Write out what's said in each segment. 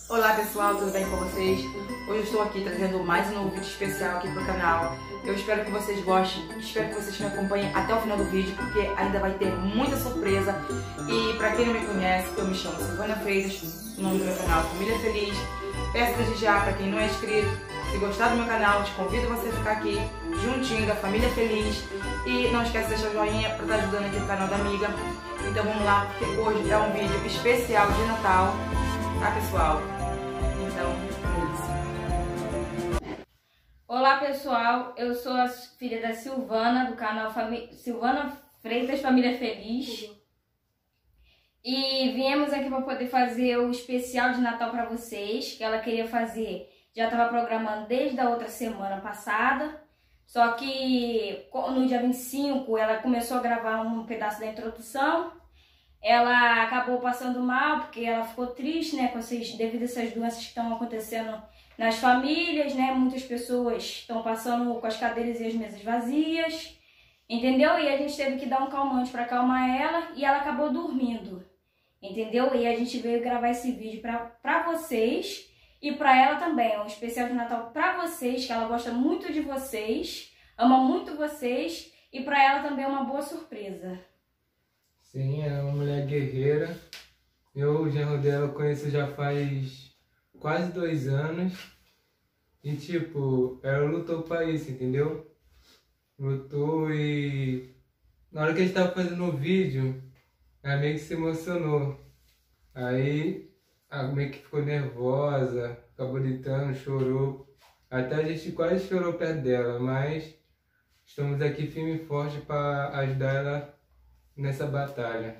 Olá pessoal, tudo bem com vocês? Hoje eu estou aqui trazendo mais um novo vídeo especial aqui pro canal. Eu espero que vocês gostem, espero que vocês me acompanhem até o final do vídeo, porque ainda vai ter muita surpresa. E pra quem não me conhece, eu me chamo Silvana Freitas, o nome do meu canal é Família Feliz. Peço desde já, pra quem não é inscrito, se gostar do meu canal, te convido você a ficar aqui juntinho da Família Feliz. E não esquece de deixar o joinha pra estar ajudando aqui no canal da amiga. Então vamos lá, porque hoje é um vídeo especial de Natal, tá pessoal? Então, é isso. Olá pessoal, eu sou a filha da Silvana, do canal Silvana Freitas Família Feliz. E viemos aqui para poder fazer o especial de Natal para vocês, que ela queria fazer, já estava programando desde a outra semana passada. Só que no dia 25 ela começou a gravar um pedaço da introdução. Ela acabou passando mal porque ela ficou triste, né, devido a essas doenças que estão acontecendo nas famílias, né? Muitas pessoas estão passando com as cadeiras e as mesas vazias, entendeu? E a gente teve que dar um calmante para acalmar ela e ela acabou dormindo, entendeu? E a gente veio gravar esse vídeo para vocês e para ela também, um especial de Natal para vocês, que ela gosta muito de vocês, ama muito vocês, e para ela também é uma boa surpresa. Sim, ela é uma mulher guerreira. Eu, o genro dela, conheço já faz quase 2 anos. E tipo, ela lutou pra isso, entendeu? Lutou e... na hora que a gente tava fazendo o vídeo, ela meio que se emocionou. Aí, ela meio que ficou nervosa, acabou gritando, chorou. Até a gente quase chorou perto dela, mas estamos aqui firme e forte para ajudar ela nessa batalha.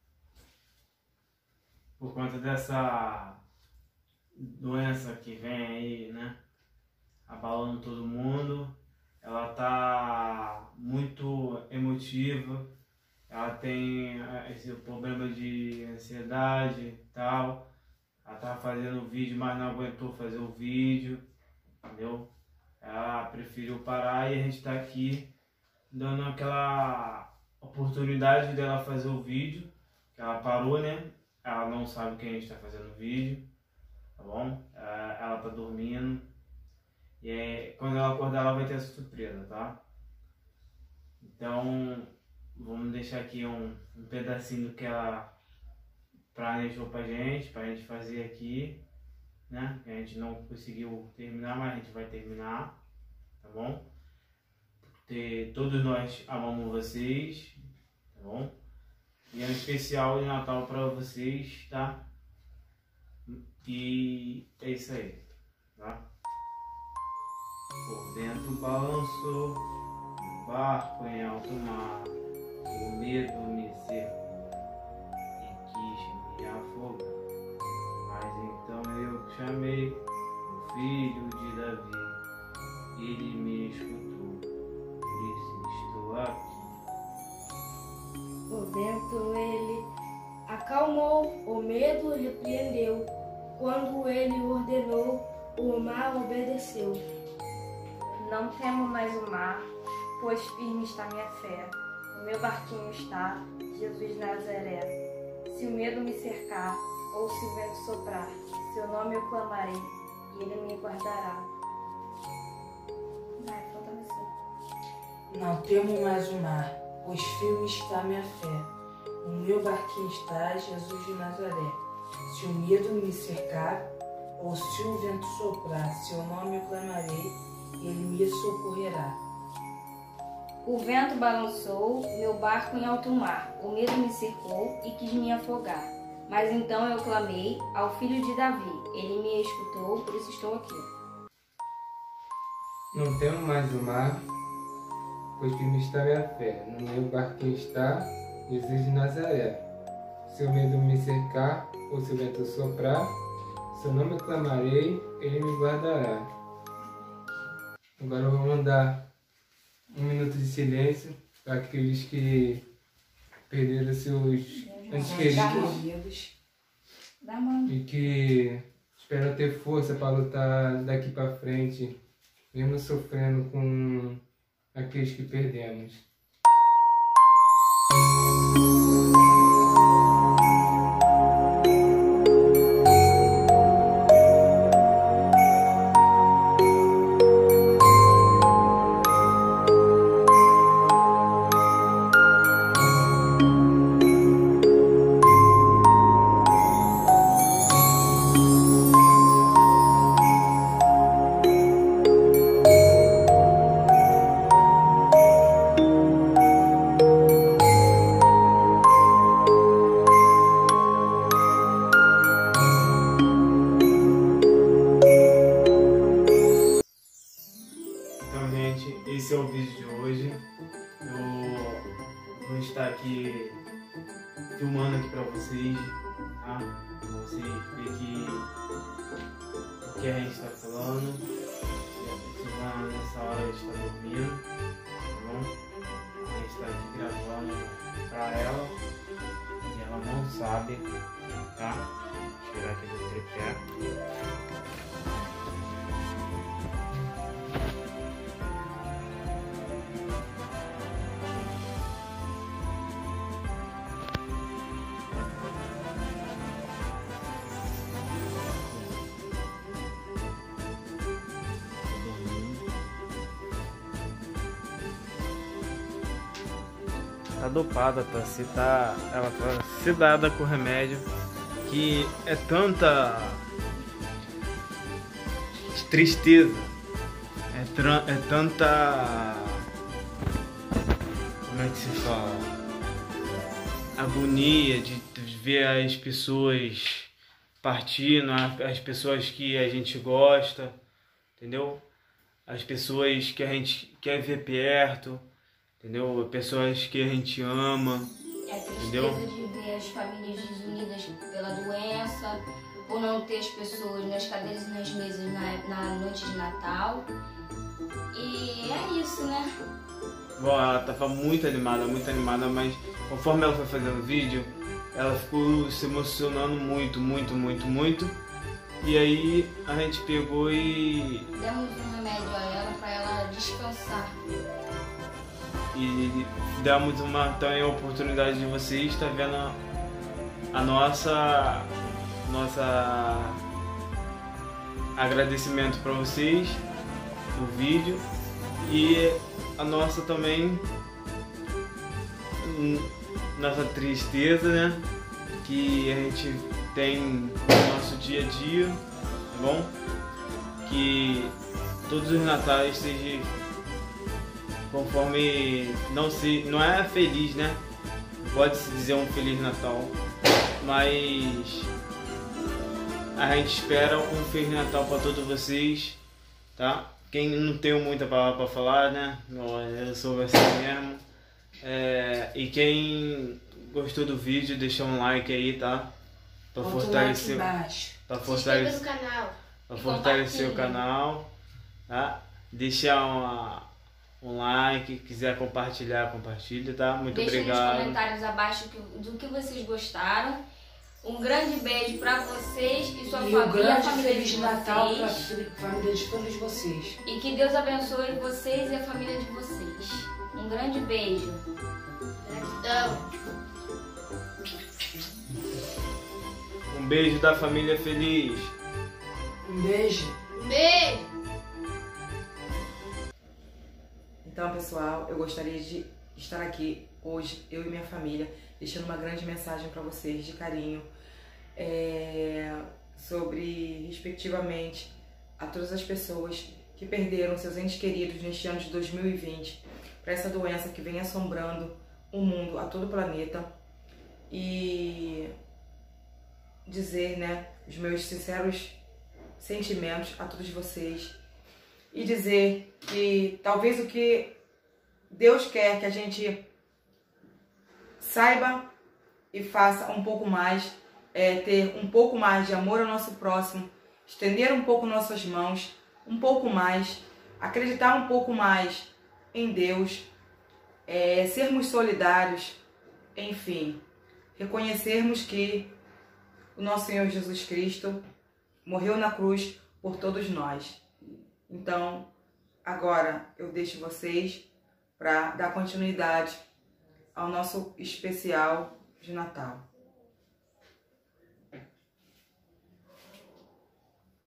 Por conta dessa doença que vem aí, né, abalando todo mundo, ela tá muito emotiva, ela tem esse problema de ansiedade e tal. Ela tava fazendo o vídeo, mas não aguentou fazer o vídeo, entendeu? Ela preferiu parar e a gente tá aqui dando aquela oportunidade dela fazer o vídeo, que ela parou, né? Ela não sabe que a gente tá fazendo o vídeo, tá bom? Ela tá dormindo, e aí, quando ela acordar ela vai ter essa surpresa, tá? Então, vamos deixar aqui um pedacinho do que ela planejou pra gente fazer aqui, né? Que a gente não conseguiu terminar, mas a gente vai terminar, tá bom? Todos nós amamos vocês, tá bom? E é um especial de Natal para vocês, tá? E é isso aí, tá? O vento balançou, o barco em alto mar, o medo me cercou e quis me afogar. Mas então eu chamei o filho de Davi, ele me escutou, por isso estou aqui. O vento ele acalmou, o medo repreendeu. Quando ele ordenou, o mar obedeceu. Não temo mais o mar, pois firme está minha fé. O meu barquinho está, Jesus de Nazaré. Se o medo me cercar, ou se o vento soprar, seu nome eu clamarei, e ele me guardará. Vai, falta você. Não temo mais o mar, pois firme está minha fé. O meu barquinho está, Jesus de Nazaré. Se o medo me cercar, ou se o vento soprar, seu nome eu clamarei, e ele me socorrerá. O vento balançou, meu barco em alto mar. O medo me cercou e quis me afogar. Mas então eu clamei ao filho de Davi. Ele me escutou, por isso estou aqui. Não temo mais o mar, pois firme está minha fé. No meu barquinho está Jesus de Nazaré. Se o medo me cercar, ou se o vento soprar, seu nome eu clamarei, ele me guardará. Agora vamos dar 1 minuto de silêncio para aqueles que perderam seus entes queridos e que esperam ter força para lutar daqui para frente, mesmo sofrendo com aqueles que perdemos. você ver que o que a gente está falando. Silvana nessa hora está dormindo, tá bom? A gente está aqui gravando para ela e ela não sabe, tá? Vou tirar aqui do tripé. Tá dopada, ela tá sedada com remédio, que é tanta tristeza, é tanta, como é que se fala, agonia de ver as pessoas partindo, as pessoas que a gente gosta, entendeu? As pessoas que a gente quer ver perto, entendeu? Pessoas que a gente ama, É a tristeza entendeu? de ver as famílias desunidas pela doença, por não ter as pessoas nas cadeiras e nas mesas na noite de Natal. E é isso, né? Bom, ela tava muito animada, mas conforme ela foi fazendo o vídeo, ela ficou se emocionando muito. E aí a gente pegou e Demos um remédio a ela para ela descansar. e damos também a oportunidade de vocês estar vendo a nossa agradecimento para vocês do vídeo e a nossa também nossa tristeza, né, que a gente tem no nosso dia a dia, tá bom? Que todos os natais sejam conforme não é feliz, né? Pode-se dizer um Feliz Natal, mas a gente espera um Feliz Natal para todos vocês, tá? Quem não tem muita palavra para falar, né? Eu sou assim mesmo. E quem gostou do vídeo, deixa um like aí, tá? Para fortalecer, para fortalecer, no canal. para fortalecer o canal, tá? Deixar um like, quiser compartilhar, compartilha, tá? Muito obrigado. Deixa nos comentários abaixo do que vocês gostaram. Um grande beijo pra vocês e sua família, um grande a família Feliz de Natal para a vocês. família de todos vocês. E que Deus abençoe vocês e a família de vocês. Um grande beijo. Gratidão. Um beijo da família feliz. Um beijo. Beijo. Então, pessoal, eu gostaria de estar aqui hoje, eu e minha família, deixando uma grande mensagem para vocês de carinho sobre, respectivamente, a todas as pessoas que perderam seus entes queridos neste ano de 2020 para essa doença que vem assombrando o mundo, a todo o planeta, e dizer, né, os meus sinceros sentimentos a todos vocês e dizer que talvez o que Deus quer que a gente saiba e faça um pouco mais, ter um pouco mais de amor ao nosso próximo, estender um pouco nossas mãos, um pouco mais, acreditar um pouco mais em Deus, sermos solidários, enfim, reconhecermos que o nosso Senhor Jesus Cristo morreu na cruz por todos nós. Então, agora eu deixo vocês para dar continuidade ao nosso especial de Natal.